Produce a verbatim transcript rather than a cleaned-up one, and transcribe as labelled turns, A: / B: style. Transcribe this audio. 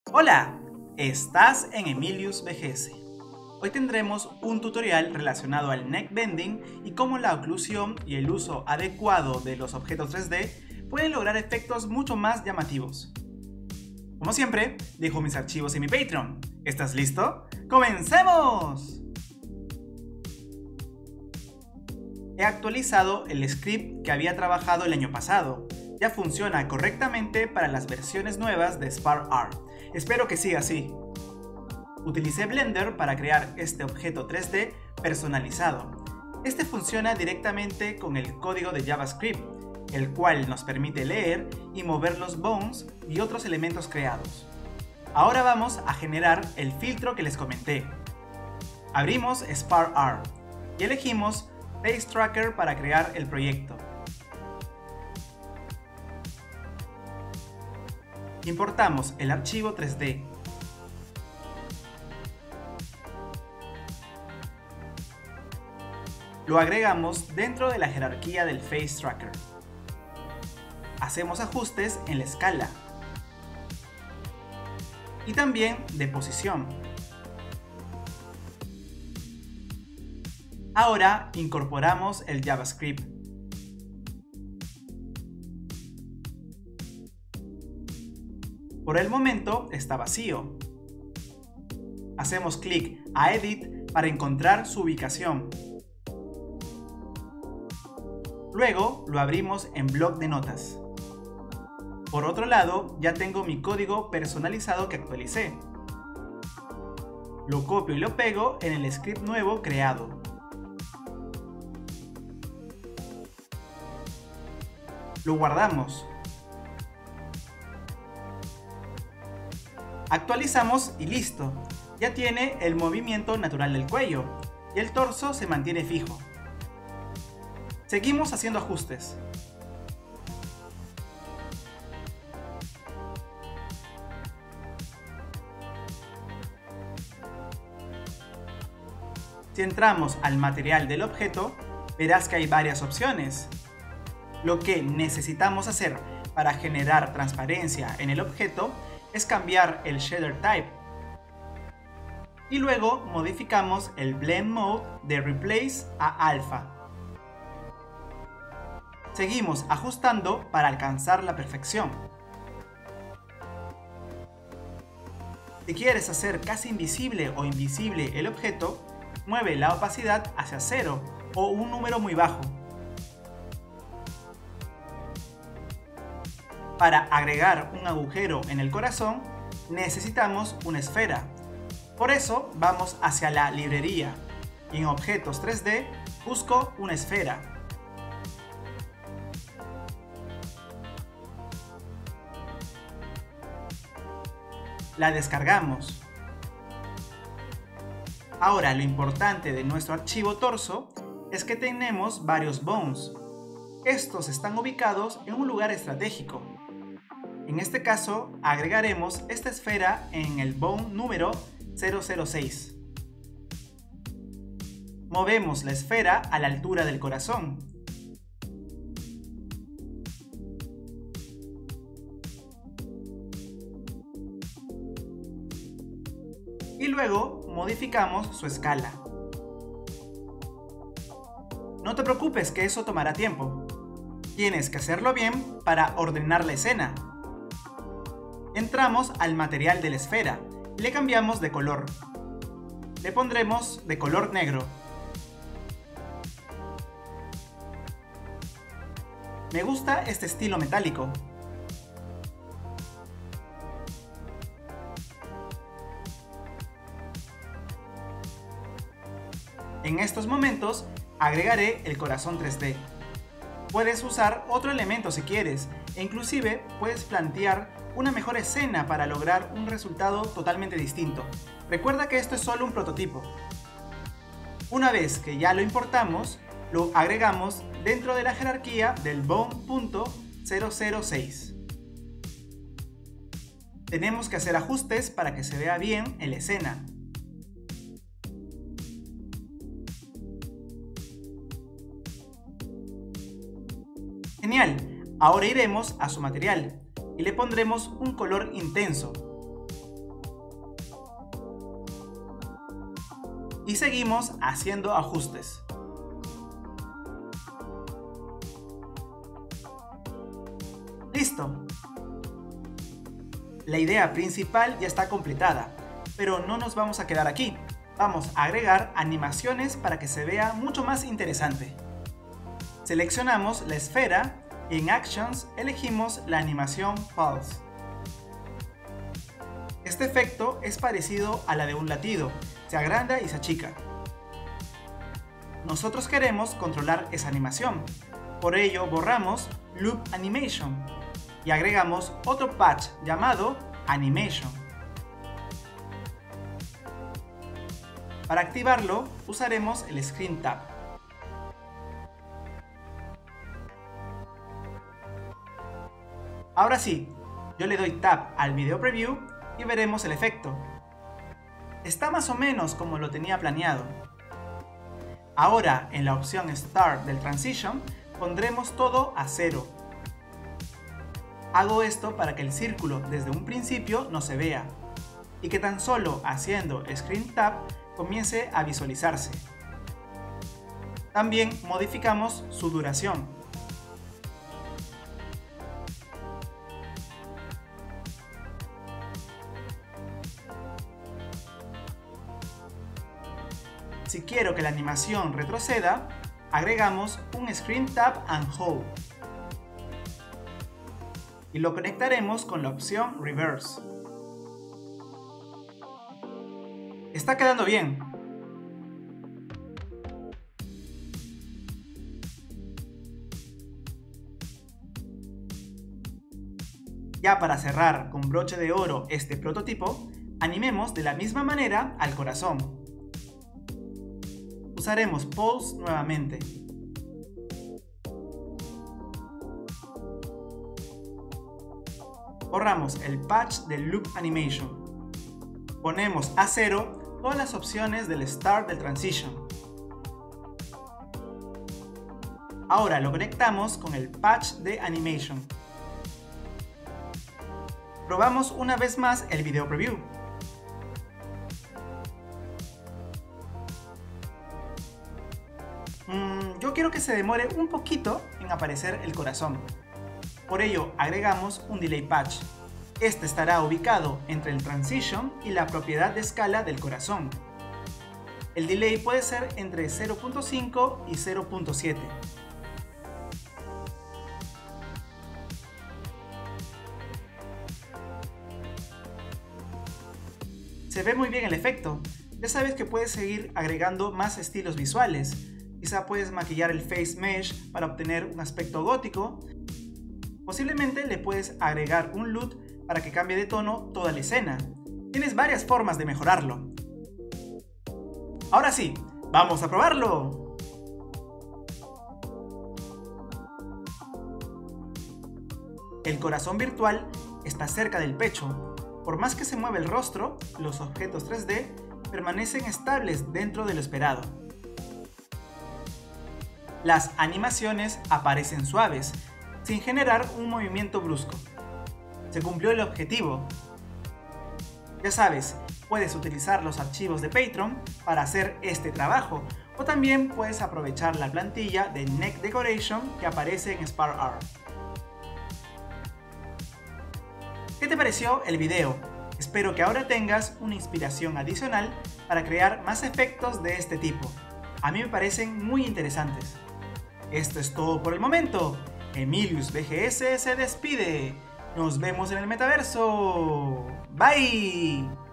A: Hola, estás en Emilius V G S. Hoy tendremos un tutorial relacionado al neckbending y cómo la oclusión y el uso adecuado de los objetos tres D pueden lograr efectos mucho más llamativos. Como siempre, dejo mis archivos en mi Patreon. ¿Estás listo? ¡Comencemos! He actualizado el script que había trabajado el año pasado. Ya funciona correctamente para las versiones nuevas de SparkArt. Espero que siga así. Utilicé Blender para crear este objeto tres D personalizado. Este funciona directamente con el código de JavaScript, el cual nos permite leer y mover los bones y otros elementos creados. Ahora vamos a generar el filtro que les comenté. Abrimos SparkArt y elegimos Face Tracker para crear el proyecto. Importamos el archivo tres D. Lo agregamos dentro de la jerarquía del Face Tracker. Hacemos ajustes en la escala y también de posición. Ahora incorporamos el JavaScript. Por el momento está vacío. Hacemos clic a Edit para encontrar su ubicación. Luego lo abrimos en bloc de notas. Por otro lado, ya tengo mi código personalizado que actualicé. Lo copio y lo pego en el script nuevo creado. Lo guardamos. Actualizamos y listo. Ya tiene el movimiento natural del cuello y el torso se mantiene fijo. Seguimos haciendo ajustes. Si entramos al material del objeto, verás que hay varias opciones. Lo que necesitamos hacer para generar transparencia en el objeto es cambiar el shader type. Y luego modificamos el blend mode de replace a alpha. Seguimos ajustando para alcanzar la perfección. Si quieres hacer casi invisible o invisible el objeto, mueve la opacidad hacia cero o un número muy bajo. Para agregar un agujero en el corazón, necesitamos una esfera. Por eso vamos hacia la librería y en objetos tres D busco una esfera. La descargamos. Ahora lo importante de nuestro archivo torso es que tenemos varios bones. Estos están ubicados en un lugar estratégico. En este caso, agregaremos esta esfera en el bone número cero cero seis. Movemos la esfera a la altura del corazón. Y luego modificamos su escala. No te preocupes que eso tomará tiempo. Tienes que hacerlo bien para ordenar la escena. Entramos al material de la esfera y le cambiamos de color. Le pondremos de color negro. Me gusta este estilo metálico. En estos momentos agregaré el corazón tres D. Puedes usar otro elemento si quieres, e inclusive puedes plantear una mejor escena para lograr un resultado totalmente distinto. Recuerda que esto es solo un prototipo. Una vez que ya lo importamos, lo agregamos dentro de la jerarquía del bone.cero cero seis. Tenemos que hacer ajustes para que se vea bien en la escena. Genial, ahora iremos a su material y le pondremos un color intenso. y seguimos haciendo ajustes. ¡Listo! La idea principal ya está completada, pero no nos vamos a quedar aquí. Vamos a agregar animaciones para que se vea mucho más interesante. Seleccionamos la esfera y en Actions elegimos la animación Pulse. Este efecto es parecido a la de un latido, se agranda y se achica. Nosotros queremos controlar esa animación, por ello borramos Loop Animation y agregamos otro patch llamado Animation. Para activarlo usaremos el Screen Tab. Ahora sí, yo le doy Tab al Video Preview y veremos el efecto. Está más o menos como lo tenía planeado. Ahora en la opción Start del Transition pondremos todo a cero. Hago esto para que el círculo desde un principio no se vea y que tan solo haciendo Screen Tab comience a visualizarse. También modificamos su duración. Si quiero que la animación retroceda, agregamos un Screen Tab and Hold y lo conectaremos con la opción Reverse. Está quedando bien. Ya para cerrar con broche de oro este prototipo, animemos de la misma manera al corazón. Usaremos Pulse nuevamente. Borramos el patch del Loop Animation. Ponemos a cero todas las opciones del Start del Transition. Ahora lo conectamos con el patch de Animation. Probamos una vez más el Video Preview. Mm, yo quiero que se demore un poquito en aparecer el corazón. Por ello agregamos un Delay Patch. Este estará ubicado entre el Transition y la propiedad de escala del corazón. El delay puede ser entre cero punto cinco y cero punto siete. Se ve muy bien el efecto. Ya sabes que puedes seguir agregando más estilos visuales. Quizá puedes maquillar el Face Mesh para obtener un aspecto gótico. Posiblemente le puedes agregar un L U T para que cambie de tono toda la escena. Tienes varias formas de mejorarlo. Ahora sí, ¡vamos a probarlo! El corazón virtual está cerca del pecho. Por más que se mueva el rostro, los objetos tres D permanecen estables dentro de lo esperado. Las animaciones aparecen suaves, sin generar un movimiento brusco. Se cumplió el objetivo. Ya sabes, puedes utilizar los archivos de Patreon para hacer este trabajo, o también puedes aprovechar la plantilla de Neck Decoration que aparece en SparkArt. ¿Qué te pareció el video? Espero que ahora tengas una inspiración adicional para crear más efectos de este tipo. A mí me parecen muy interesantes. Esto es todo por el momento. Emilius V G S se despide. Nos vemos en el metaverso. Bye.